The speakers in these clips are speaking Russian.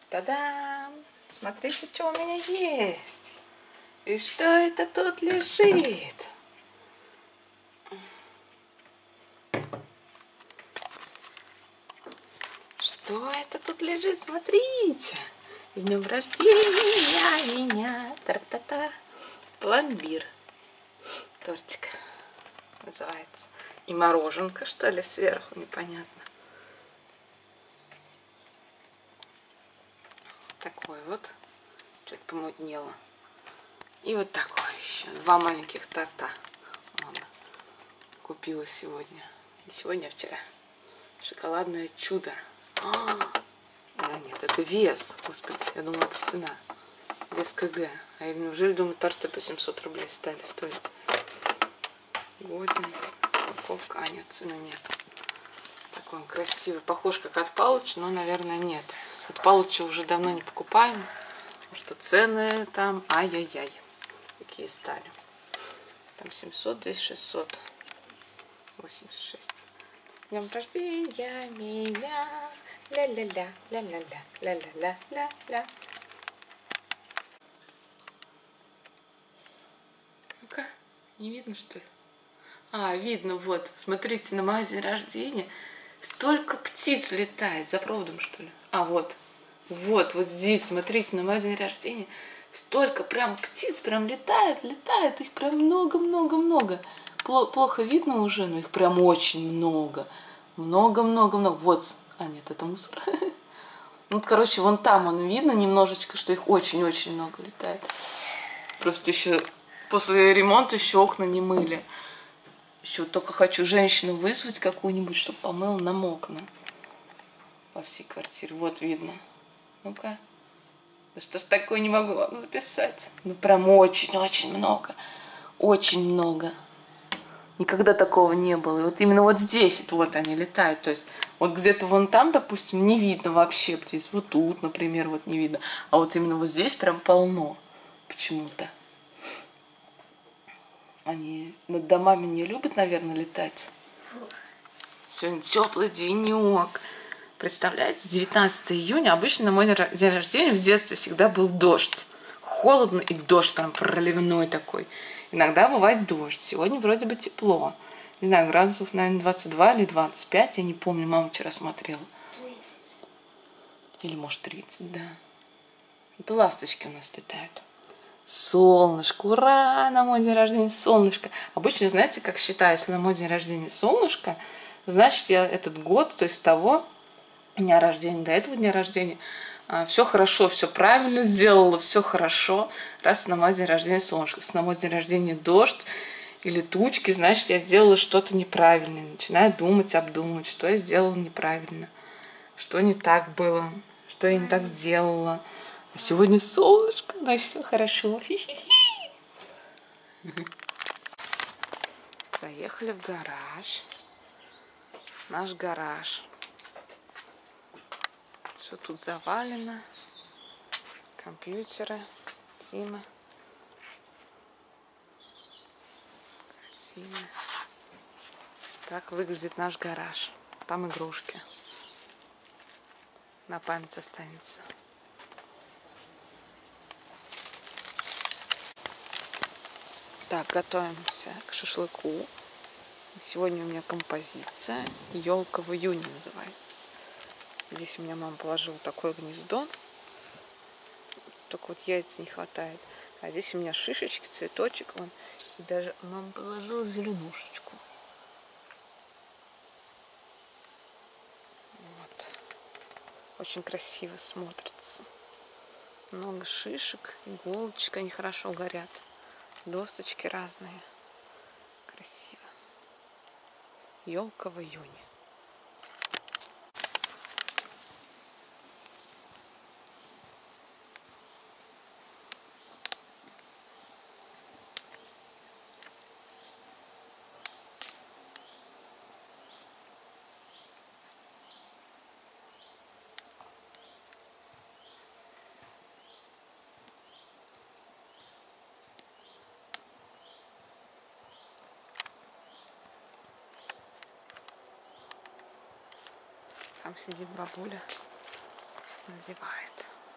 Та-дам! Смотрите, что у меня есть. И что это тут лежит? Что это тут лежит? Смотрите. С днем рождения меня. Тра-та-та. Пломбир. Тортик называется. И мороженка, что ли, сверху, непонятно. Такой вот. Чуть помутнело. И вот такой еще. 2 маленьких торта. Мама купила сегодня. Не сегодня, а вчера. Шоколадное чудо. Нет, это вес. Господи, я думала, это цена. Вес КГ. А я неужели, думаю, торты по 700 рублей стали стоить? Годен. Упаковка. А, нет, цены нет. Такой он красивый. Похож как от Палыча, но, наверное, нет. От Палыча уже давно не покупаем. Потому что цены там ай-яй-яй. Какие стали. Там 700, здесь 686. Днем рождения меня. Ля-ля-ля, ля-ля-ля, ля-ля-ля-ля-ля. Ну-ка, не видно, что ли? А, видно, вот. Смотрите, на мой день рождения столько птиц летает. За проводом, что ли? А, вот. Вот здесь, смотрите, на мой день рождения столько прям птиц прям летает. Их прям много-много-много. Плохо видно уже, но их прям очень много. Много-много-много. Вот. А, нет, это мусор. Ну, короче, вон там он видно немножечко, что их очень-очень много летает. Просто еще после ремонта еще окна не мыли. Еще только хочу женщину вызвать какую-нибудь, чтобы помыла нам окна во всей квартире. Вот видно. Ну-ка. Да что ж такое не могу вам записать? Ну, прям очень-очень много. Очень много. Никогда такого не было. И вот именно вот здесь вот они летают. То есть вот где-то вон там, допустим, не видно вообще птиц. Вот тут, например, вот не видно. А вот именно вот здесь прям полно почему-то. Они над домами не любят, наверное, летать. Сегодня теплый денек. Представляете, 19 июня. Обычно на мой день рождения в детстве всегда был дождь. Холодно и дождь прям проливной такой. Иногда бывает дождь. Сегодня вроде бы тепло. Не знаю, градусов, наверное, 22 или 25. Я не помню, мама вчера смотрела. 30. Или может 30, да. Это ласточки у нас летают. Солнышко, ура, на мой день рождения солнышко. Обычно, знаете, как считаю, если на мой день рождения солнышко, значит, я этот год, то есть с того дня рождения до этого дня рождения, все хорошо, все правильно сделала, все хорошо, раз на мой день рождения солнышко. Если на мой день рождения дождь или тучки, значит, я сделала что-то неправильное. Начинаю думать, обдумывать, что я сделала неправильно, что не так было, что я не так сделала. А сегодня солнышко, значит, все хорошо. Заехали в гараж. Наш гараж. Все тут завалено. Компьютеры. Картины. Так выглядит наш гараж. Там игрушки. На память останется. Так, готовимся к шашлыку. Сегодня у меня композиция. Елка в июне называется. Здесь у меня мама положила такое гнездо. Только вот яиц не хватает. А здесь у меня шишечки, цветочек. Вон. И даже мама положила зеленушечку. Вот. Очень красиво смотрится. Много шишек, иголочек, они хорошо горят. Досточки разные. Красиво. Елка в июне. Там сидит бабуля, надевает.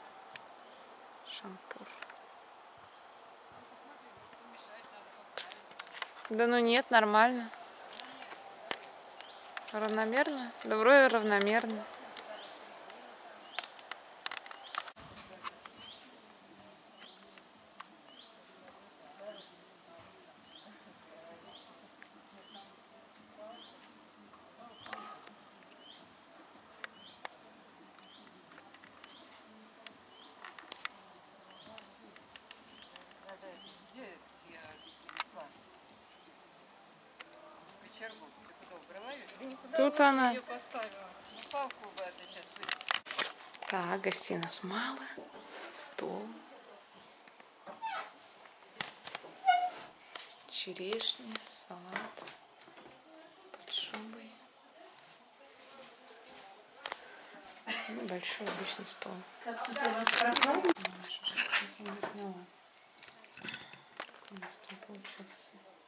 Шампур. Да ну нет, нормально. Равномерно? Да вроде равномерно. Где я принесла? Кочергу. Ты куда убрала ее? Ты никуда Тут она. ее поставила. Ну палку бы это сейчас вытащить. Так, гостей нас мало. Стол. Черешня, салат. Под шубой. Большой обычный стол. Как тут у вас прохладно? Я не знала. У нас там получился.